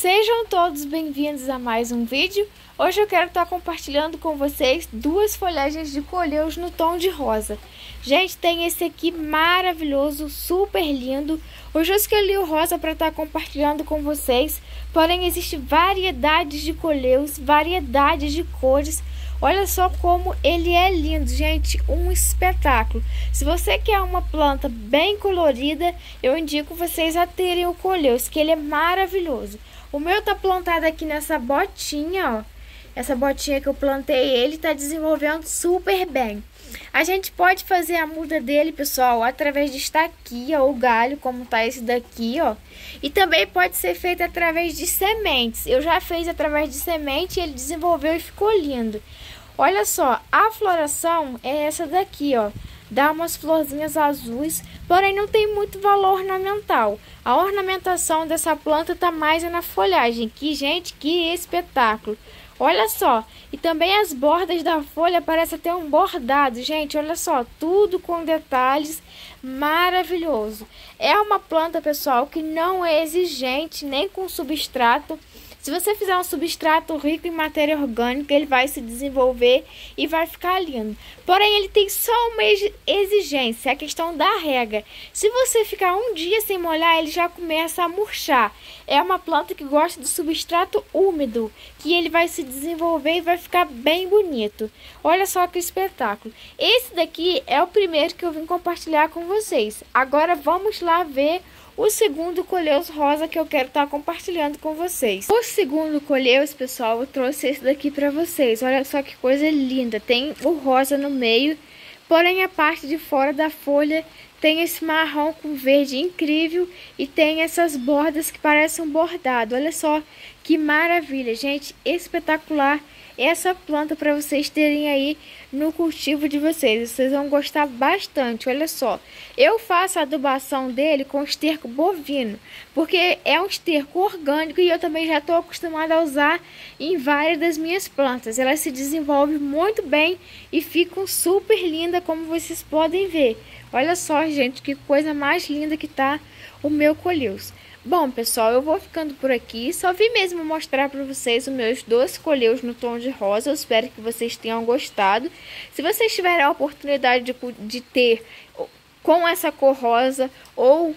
Sejam todos bem-vindos a mais um vídeo. Hoje eu quero estar compartilhando com vocês duas folhagens de coleus no tom de rosa. Gente, tem esse aqui maravilhoso, super lindo. Hoje eu escolhi o rosa para estar compartilhando com vocês. Porém, existe variedades de coleus, variedades de cores. Olha só como ele é lindo, gente, um espetáculo. Se você quer uma planta bem colorida, eu indico vocês a terem o coleus, que ele é maravilhoso. O meu tá plantado aqui nessa botinha, ó. Essa botinha que eu plantei, ele tá desenvolvendo super bem. A gente pode fazer a muda dele, pessoal, através de estaquia ou galho, como tá esse daqui, ó. E também pode ser feito através de sementes. Eu já fiz através de semente e ele desenvolveu e ficou lindo. Olha só, a floração é essa daqui, ó. Dá umas florzinhas azuis, porém não tem muito valor ornamental. A ornamentação dessa planta tá mais na folhagem. Que, gente, que espetáculo! Olha só, e também as bordas da folha parecem ter um bordado, gente, olha só, tudo com detalhes, maravilhoso. É uma planta, pessoal, que não é exigente nem com substrato. Se você fizer um substrato rico em matéria orgânica, ele vai se desenvolver e vai ficar lindo. Porém, ele tem só uma exigência, a questão da rega. Se você ficar um dia sem molhar, ele já começa a murchar. É uma planta que gosta do substrato úmido, que ele vai se desenvolver e vai ficar bem bonito. Olha só que espetáculo. Esse daqui é o primeiro que eu vim compartilhar com vocês. Agora vamos lá ver o segundo coleus rosa que eu quero estar compartilhando com vocês. O segundo coleus, pessoal, eu trouxe esse daqui para vocês. Olha só que coisa linda. Tem o rosa no meio, porém a parte de fora da folha tem esse marrom com verde incrível e tem essas bordas que parecem um bordado. Olha só que maravilha, gente, espetacular essa planta para vocês terem aí no cultivo de vocês. Vocês vão gostar bastante. Olha só, eu faço a adubação dele com esterco bovino, porque é um esterco orgânico e eu também já estou acostumada a usar em várias das minhas plantas. Ela se desenvolve muito bem e ficam super linda, como vocês podem ver. Olha só, gente, que coisa mais linda que tá o meu coleus. Bom, pessoal, eu vou ficando por aqui. Só vim mesmo mostrar para vocês os meus dois coleus no tom de rosa. Eu espero que vocês tenham gostado. Se vocês tiverem a oportunidade de ter com essa cor rosa ou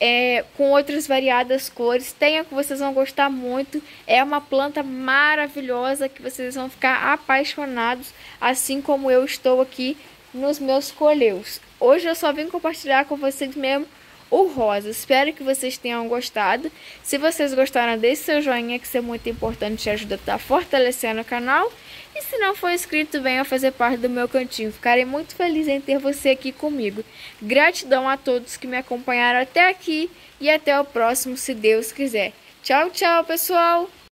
com outras variadas cores, tenha, que vocês vão gostar muito. É uma planta maravilhosa que vocês vão ficar apaixonados, assim como eu estou aqui nos meus coleus. Hoje eu só vim compartilhar com vocês mesmo o rosa. Espero que vocês tenham gostado. Se vocês gostaram, deixe seu joinha, que isso é muito importante e ajuda a estar fortalecendo o canal. E se não for inscrito, venha fazer parte do meu cantinho. Ficarei muito feliz em ter você aqui comigo. Gratidão a todos que me acompanharam até aqui e até o próximo, se Deus quiser. Tchau, tchau, pessoal!